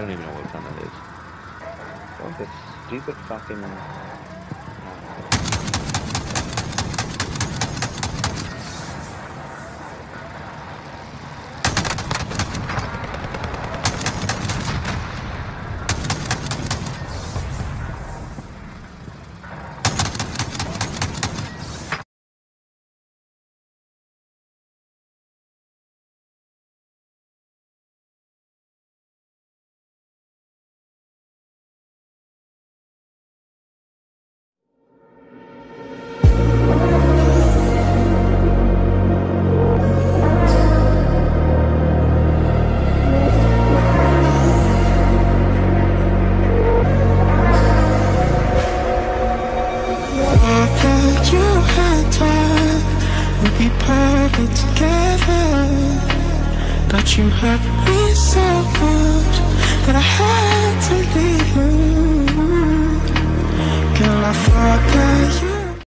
don't even know what gun that is. Oh, this stupid fucking... Be perfect together, but you hurt me so much that I had to leave you. Girl, I thought that you